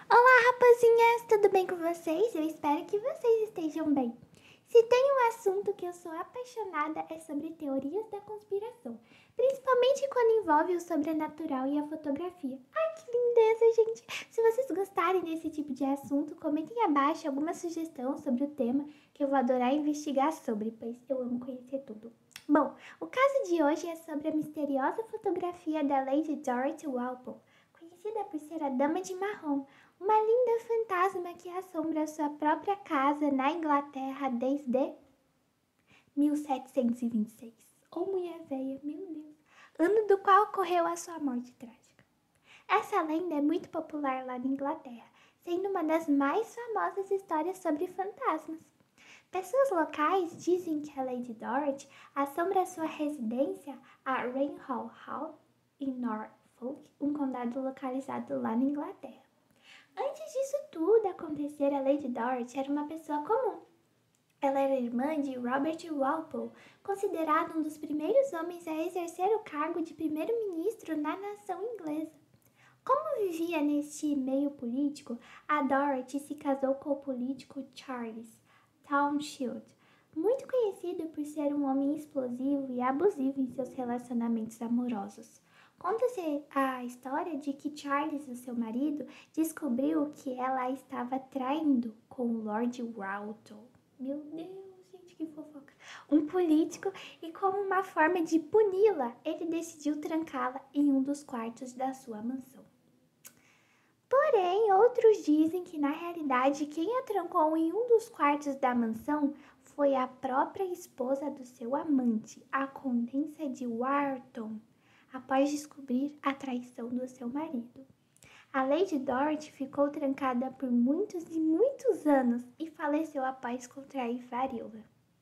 Olá, rapazinhas! Tudo bem com vocês? Eu espero que vocês estejam bem. Se tem um assunto que eu sou apaixonada é sobre teorias da conspiração, principalmente quando envolve o sobrenatural e a fotografia. Ai, que lindeza, gente! Se vocês gostarem desse tipo de assunto, comentem abaixo alguma sugestão sobre o tema que eu vou adorar investigar sobre, pois eu amo conhecer tudo. Bom, o caso de hoje é sobre a misteriosa fotografia da Lady Dorothy Walpole, conhecida por ser a Dama de Marrom, uma linda fantasma que assombra sua própria casa na Inglaterra desde 1726. Ô mulher velha, meu Deus! Ano do qual ocorreu a sua morte trágica. Essa lenda é muito popular lá na Inglaterra, sendo uma das mais famosas histórias sobre fantasmas. Pessoas locais dizem que a Lady Dorothy assombra sua residência, a Rainhall Hall, em Norfolk, um condado localizado lá na Inglaterra. Antes disso tudo acontecer, a Lady Dorothy era uma pessoa comum. Ela era irmã de Robert Walpole, considerado um dos primeiros homens a exercer o cargo de primeiro-ministro na nação inglesa. Como vivia neste meio político, a Dorothy se casou com o político Charles Townshend, muito conhecido por ser um homem explosivo e abusivo em seus relacionamentos amorosos. Conta-se a história de que Charles, o seu marido, descobriu que ela a estava traindo com o Lord Walton. Meu Deus, gente, que fofoca. Um político, e como uma forma de puni-la, ele decidiu trancá-la em um dos quartos da sua mansão. Porém, outros dizem que na realidade quem a trancou em um dos quartos da mansão foi a própria esposa do seu amante, a Condessa de Wharton, após descobrir a traição do seu marido. A Lady Dorothy ficou trancada por muitos e muitos anos e faleceu após contrair varíola.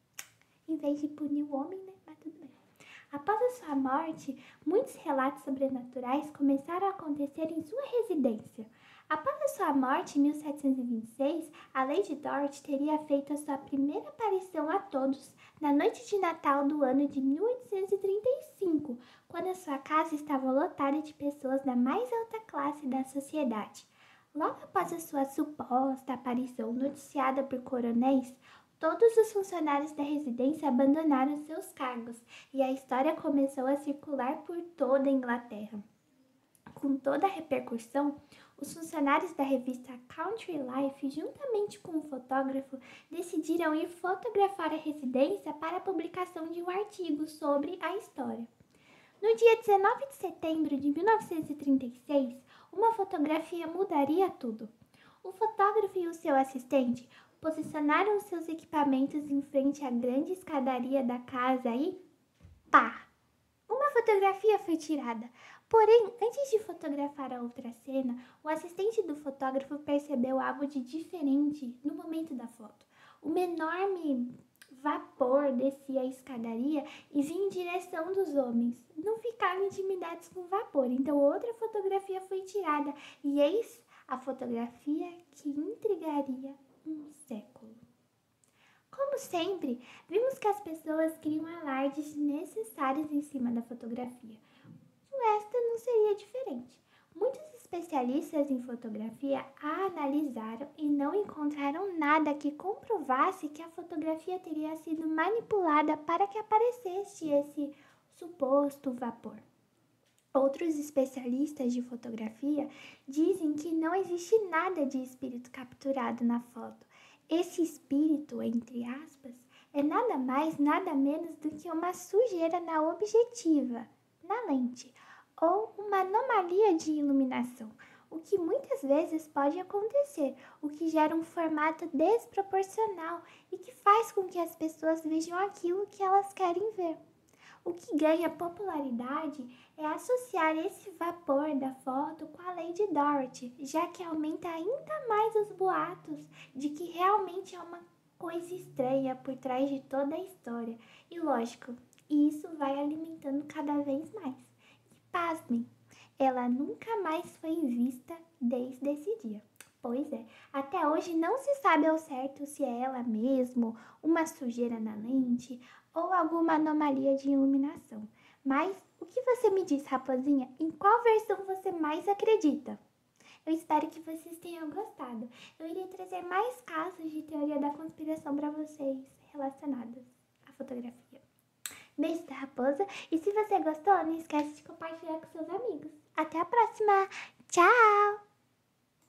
Em vez de punir o homem, né? Mas tudo bem. Após a sua morte, muitos relatos sobrenaturais começaram a acontecer em sua residência. Após a sua morte, em 1726, a Lady Dorothy teria feito a sua primeira aparição a todos na noite de Natal do ano de 1835, quando a sua casa estava lotada de pessoas da mais alta classe da sociedade. Logo após a sua suposta aparição noticiada por coronéis, todos os funcionários da residência abandonaram seus cargos e a história começou a circular por toda a Inglaterra. Com toda a repercussão, os funcionários da revista Country Life, juntamente com o fotógrafo, decidiram ir fotografar a residência para a publicação de um artigo sobre a história. No dia 19 de setembro de 1936, uma fotografia mudaria tudo. O fotógrafo e o seu assistente posicionaram seus equipamentos em frente à grande escadaria da casa e pá! Uma fotografia foi tirada. Porém, antes de fotografar a outra cena, o assistente do fotógrafo percebeu algo de diferente no momento da foto. Uma enorme vapor descia a escadaria e vinha em direção dos homens. Não ficaram intimidados com o vapor, então outra fotografia foi tirada e eis a fotografia que intrigaria um século. Como sempre, vimos que as pessoas criam alardes desnecessários em cima da fotografia. Esta não seria diferente. Muitos especialistas em fotografia a analisaram e não encontraram nada que comprovasse que a fotografia teria sido manipulada para que aparecesse esse suposto vapor. Outros especialistas de fotografia dizem que não existe nada de espírito capturado na foto. Esse espírito, entre aspas, é nada mais, nada menos do que uma sujeira na objetiva, na lente, ou uma anomalia de iluminação, o que muitas vezes pode acontecer, o que gera um formato desproporcional e que faz com que as pessoas vejam aquilo que elas querem ver. O que ganha popularidade é associar esse vapor da foto com a Lady Dorothy, já que aumenta ainda mais os boatos de que realmente é uma coisa estranha por trás de toda a história. E lógico, isso vai alimentando cada vez mais. E pasmem, ela nunca mais foi vista desde esse dia. Pois é, até hoje não se sabe ao certo se é ela mesmo, uma sujeira na lente ou alguma anomalia de iluminação. Mas o que você me diz, raposinha? Em qual versão você mais acredita? Eu espero que vocês tenham gostado. Eu irei trazer mais casos de teoria da conspiração para vocês relacionados à fotografia. Beijo da raposa. E se você gostou, não esquece de compartilhar com seus amigos. Até a próxima. Tchau!